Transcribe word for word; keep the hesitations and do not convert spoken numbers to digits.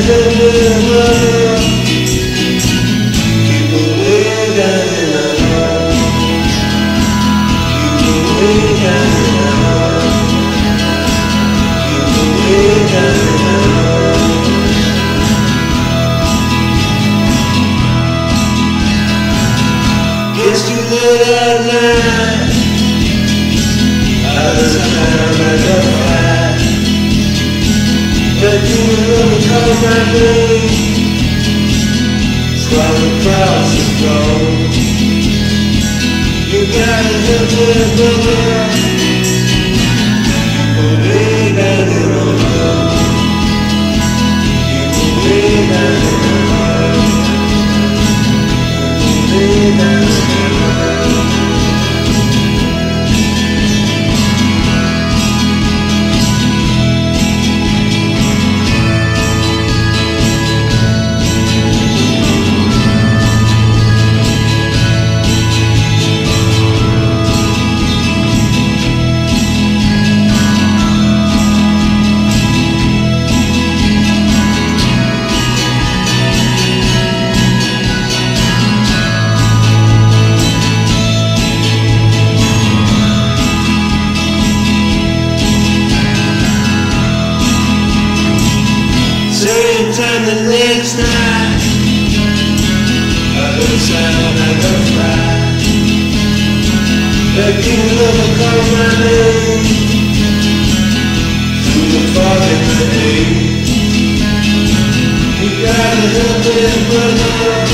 help little mother keep away down in the heart. Keep away down in the heart. Keep away down in the heart. Gets too late at night. Other time I go fight. But you will call my name. Swallow across the road. You gotta help little brother. Keep away down in the heart. Keep away down in the heart. Keep away down in the heart. Same time the next night, other sound I go fly. But you never call my name. Through the fog and the haze, you gotta help me, brother.